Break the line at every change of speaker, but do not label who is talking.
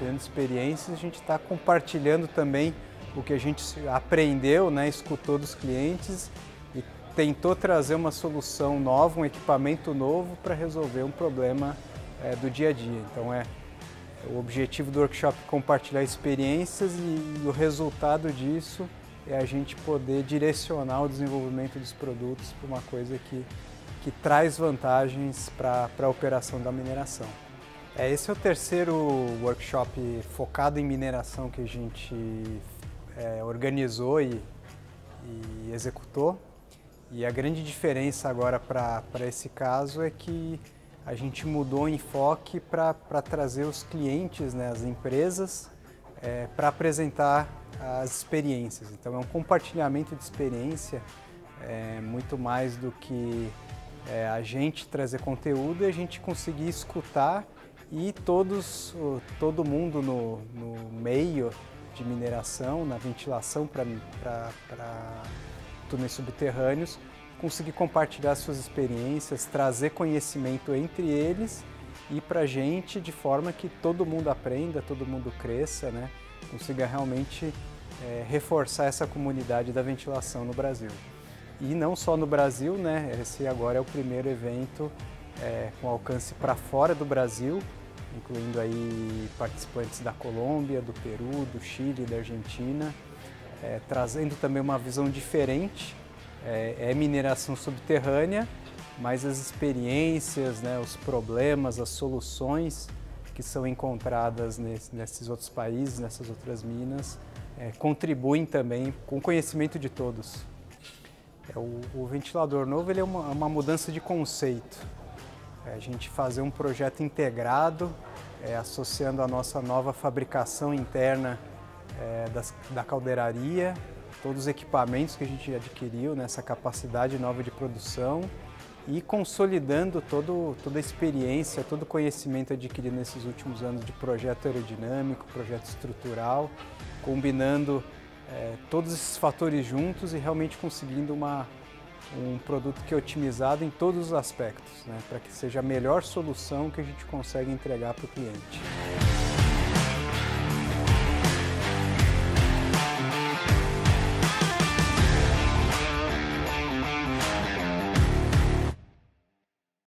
compartilhando experiências, a gente está compartilhando também o que a gente aprendeu, né, escutou dos clientes e tentou trazer uma solução nova, um equipamento novo para resolver um problema do dia a dia. Então o objetivo do workshop é compartilhar experiências e o resultado disso é a gente poder direcionar o desenvolvimento dos produtos para uma coisa que traz vantagens para a operação da mineração. Esse é o terceiro workshop focado em mineração que a gente organizou e executou. E a grande diferença agora para esse caso é que a gente mudou o enfoque para trazer os clientes, né, as empresas, para apresentar as experiências. Então é um compartilhamento de experiência, muito mais do que a gente trazer conteúdo e a gente conseguir escutar e todo mundo no meio de mineração, na ventilação para túneis subterrâneos, conseguir compartilhar suas experiências, trazer conhecimento entre eles e para a gente de forma que todo mundo aprenda, todo mundo cresça, né? Consiga realmente reforçar essa comunidade da ventilação no Brasil. E não só no Brasil, né? Esse agora é o primeiro evento com alcance para fora do Brasil, incluindo aí participantes da Colômbia, do Peru, do Chile, da Argentina, trazendo também uma visão diferente. É mineração subterrânea, mas as experiências, né, os problemas, as soluções que são encontradas nesses outros países, nessas outras minas, contribuem também com o conhecimento de todos. O ventilador novo ele é uma mudança de conceito. A gente fazer um projeto integrado, associando a nossa nova fabricação interna da caldeiraria, todos os equipamentos que a gente adquiriu, nessa capacidade nova de produção e consolidando toda a experiência, todo o conhecimento adquirido nesses últimos anos de projeto aerodinâmico, projeto estrutural, combinando todos esses fatores juntos e realmente conseguindo um produto que é otimizado em todos os aspectos, né, para que seja a melhor solução que a gente consegue entregar para o cliente.